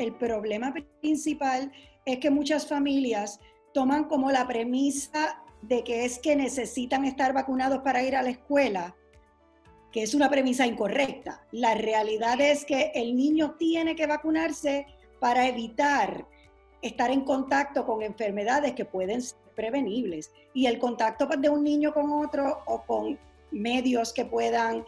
el problema principal es que muchas familias toman como la premisa de que es que necesitan estar vacunados para ir a la escuela, que es una premisa incorrecta. La realidad es que el niño tiene que vacunarse para evitar estar en contacto con enfermedades que pueden ser prevenibles. Y el contacto de un niño con otro o con medios que puedan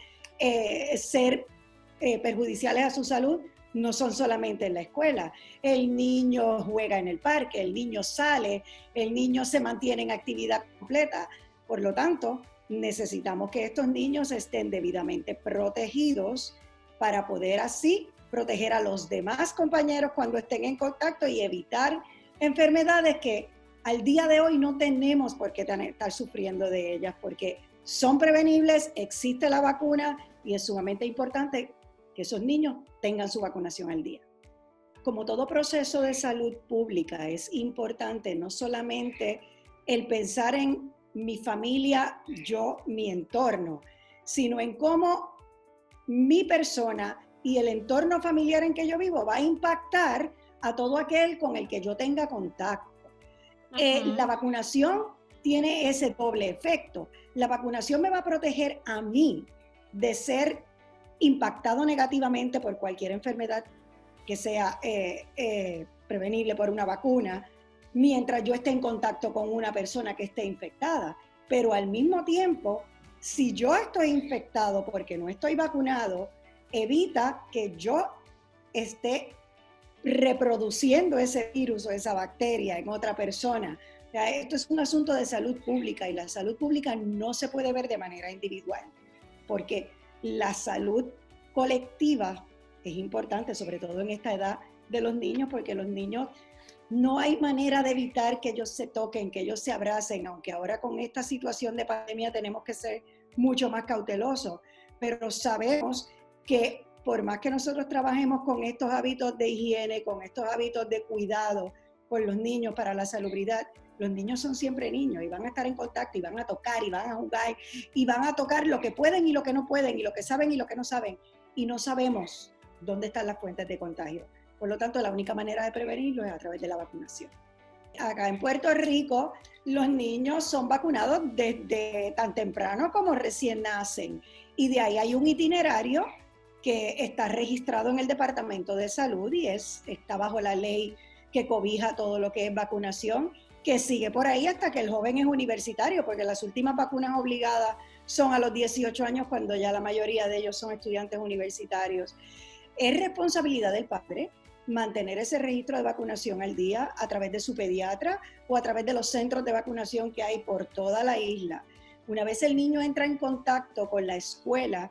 ser perjudiciales a su salud no son solamente en la escuela. El niño juega en el parque, el niño sale, el niño se mantiene en actividad completa. Por lo tanto, necesitamos que estos niños estén debidamente protegidos para poder así proteger a los demás compañeros cuando estén en contacto y evitar enfermedades que al día de hoy no tenemos por qué estar sufriendo de ellas, porque son prevenibles, existe la vacuna y es sumamente importante que esos niños tengan su vacunación al día. Como todo proceso de salud pública, es importante no solamente el pensar en mi familia, yo, mi entorno, sino en cómo mi persona y el entorno familiar en que yo vivo va a impactar a todo aquel con el que yo tenga contacto. La vacunación tiene ese doble efecto. La vacunación me va a proteger a mí de ser impactado negativamente por cualquier enfermedad que sea prevenible por una vacuna, mientras yo esté en contacto con una persona que esté infectada. Pero al mismo tiempo, si yo estoy infectado porque no estoy vacunado, evita que yo esté reproduciendo ese virus o esa bacteria en otra persona. O sea, esto es un asunto de salud pública y la salud pública no se puede ver de manera individual, porque la salud colectiva es importante, sobre todo en esta edad de los niños, porque los niños no hay manera de evitar que ellos se toquen, que ellos se abracen, aunque ahora con esta situación de pandemia tenemos que ser mucho más cautelosos, pero sabemos que por más que nosotros trabajemos con estos hábitos de higiene, con estos hábitos de cuidado con los niños para la salubridad, los niños son siempre niños y van a estar en contacto y van a tocar y van a jugar y van a tocar lo que pueden y lo que no pueden y lo que saben y lo que no saben. Y no sabemos dónde están las fuentes de contagio. Por lo tanto, la única manera de prevenirlo es a través de la vacunación. Acá en Puerto Rico, los niños son vacunados desde tan temprano como recién nacen. Y de ahí hay un itinerario que está registrado en el Departamento de Salud y está bajo la ley que cobija todo lo que es vacunación, que sigue por ahí hasta que el joven es universitario, porque las últimas vacunas obligadas son a los 18 años, cuando ya la mayoría de ellos son estudiantes universitarios. Es responsabilidad del padre mantener ese registro de vacunación al día a través de su pediatra o a través de los centros de vacunación que hay por toda la isla. Una vez el niño entra en contacto con la escuela,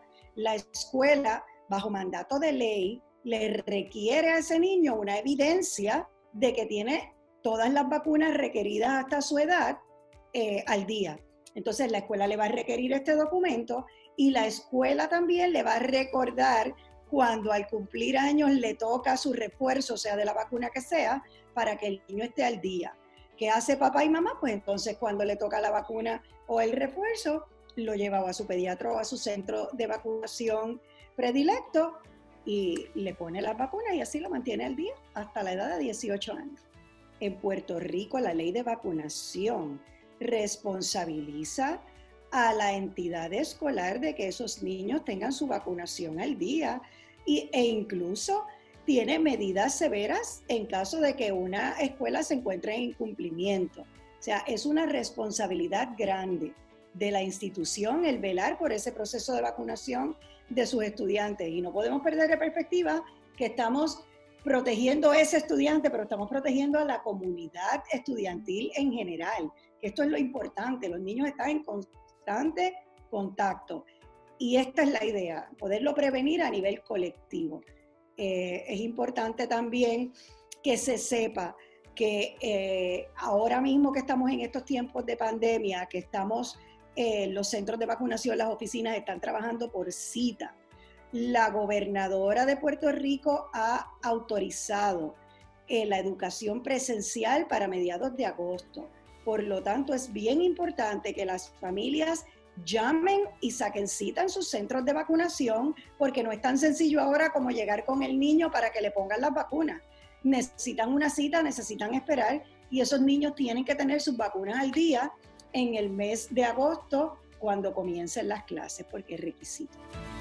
bajo mandato de ley, le requiere a ese niño una evidencia de que tiene todas las vacunas requeridas hasta su edad al día. Entonces la escuela le va a requerir este documento y la escuela también le va a recordar cuando al cumplir años le toca su refuerzo, sea de la vacuna que sea, para que el niño esté al día. ¿Qué hace papá y mamá? Pues entonces cuando le toca la vacuna o el refuerzo, lo lleva a su pediatra o a su centro de vacunación predilecto y le pone las vacunas y así lo mantiene al día hasta la edad de 18 años. En Puerto Rico, la ley de vacunación responsabiliza a la entidad escolar de que esos niños tengan su vacunación al día e incluso tiene medidas severas en caso de que una escuela se encuentre en incumplimiento. O sea, es una responsabilidad grande de la institución el velar por ese proceso de vacunación de sus estudiantes y no podemos perder de perspectiva que estamos protegiendo a ese estudiante, pero estamos protegiendo a la comunidad estudiantil en general, que esto es lo importante. Los niños están en constante contacto y esta es la idea, poderlo prevenir a nivel colectivo. Es importante también que se sepa que ahora mismo que estamos en estos tiempos de pandemia, que estamos, los centros de vacunación, las oficinas están trabajando por cita. La gobernadora de Puerto Rico ha autorizado la educación presencial para mediados de agosto. Por lo tanto, es bien importante que las familias llamen y saquen cita en sus centros de vacunación, porque no es tan sencillo ahora como llegar con el niño para que le pongan las vacunas. necesitan una cita, necesitan esperar, y esos niños tienen que tener sus vacunas al día en el mes de agosto, cuando comiencen las clases, porque es requisito.